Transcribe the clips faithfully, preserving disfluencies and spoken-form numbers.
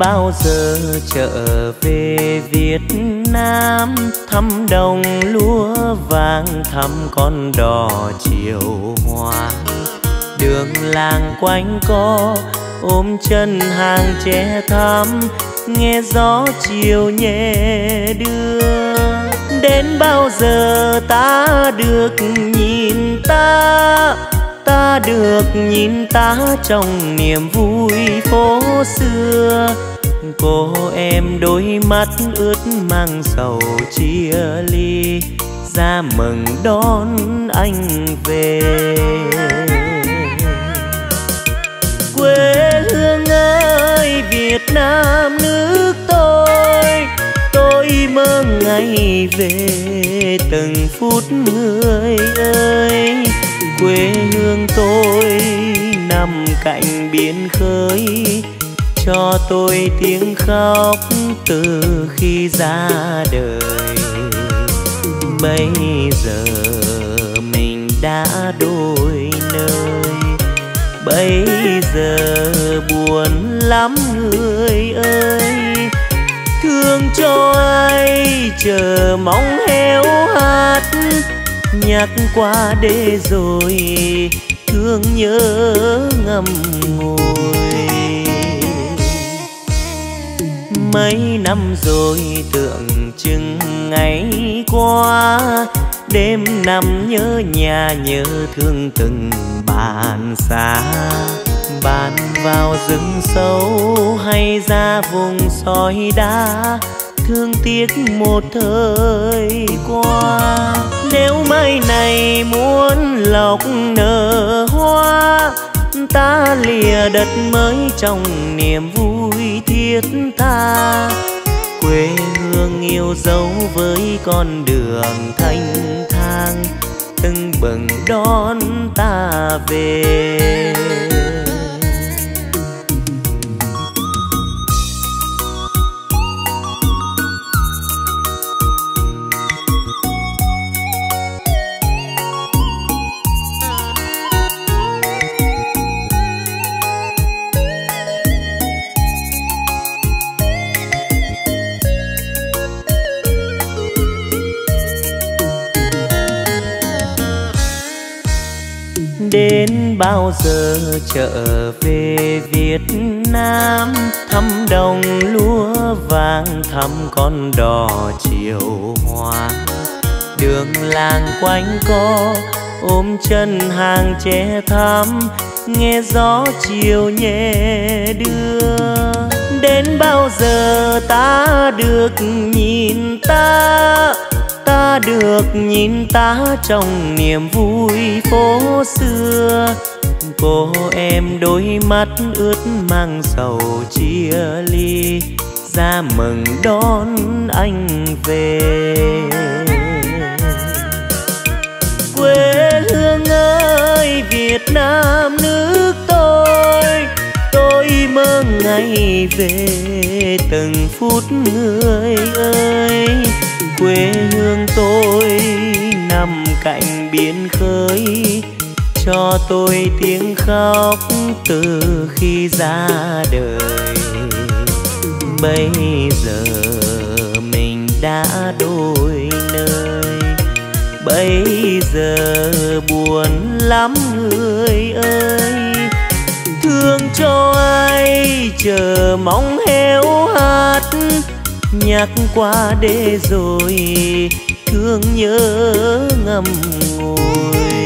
bao giờ trở về Việt Nam, thăm đồng lúa vàng thăm con đò chiều hoàng. Đường làng quanh co ôm chân hàng trẻ thắm, nghe gió chiều nhẹ đưa. Đến bao giờ ta được nhìn ta, ta được nhìn ta trong niềm vui phố xưa. Cô em đôi mắt ướt mang sầu chia ly, ra mừng đón anh về. Quê hương ơi Việt Nam nước tôi, tôi mơ ngày về từng phút người ơi. Quê hương tôi nằm cạnh biển khơi, cho tôi tiếng khóc từ khi ra đời. Bây giờ mình đã đôi nơi, bây giờ buồn lắm người ơi. Thương cho ai chờ mong héo hắt, nhắc qua đê rồi thương nhớ ngầm ngùi. Mấy năm rồi tưởng chừng ngày qua, đêm nằm nhớ nhà nhớ thương từng bạn xa. Bạn vào rừng sâu hay ra vùng sỏi đá, thương tiếc một thời qua. Nếu mai này muốn lộc nở hoa, ta lìa đất mới trong niềm vui thiết tha. Quê hương yêu dấu với con đường thanh thang, tưng bừng đón ta về. Đến bao giờ trở về Việt Nam, thăm đồng lúa vàng thăm con đò chiều hoàng. Đường làng quanh co ôm chân hàng trẻ thắm, nghe gió chiều nhẹ đưa. Đến bao giờ ta được nhìn ta, ta được nhìn ta trong niềm vui phố xưa. Cô em đôi mắt ướt mang sầu chia ly, ra mừng đón anh về. Quê hương ơi Việt Nam nước tôi, tôi mơ ngày về từng phút người ơi. Quê hương tôi nằm cạnh biển khơi, cho tôi tiếng khóc từ khi ra đời. Bây giờ mình đã đôi nơi, bây giờ buồn lắm người ơi. Thương cho ai chờ mong héo hắt, nhắc qua đê rồi thương nhớ ngầm ngùi.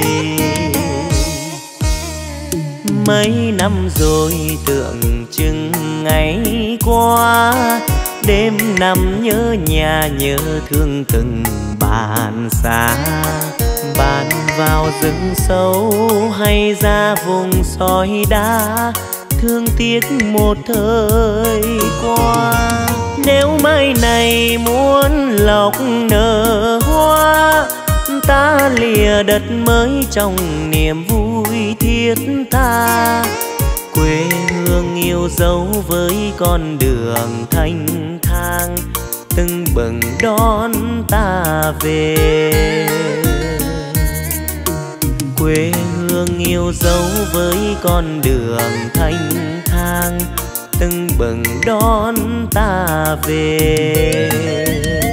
Mấy năm rồi tưởng chừng ngày qua, đêm nằm nhớ nhà nhớ thương từng bạn xa. Bạn vào rừng sâu hay ra vùng sỏi đá, thương tiếc một thời qua. Nếu mai này muốn lộc nở hoa, ta lìa đất mới trong niềm vui thiết tha. Quê hương yêu dấu với con đường thanh thang, tưng bừng đón ta về. Quê hương yêu dấu với con đường thanh thang, tưng bừng đón ta về.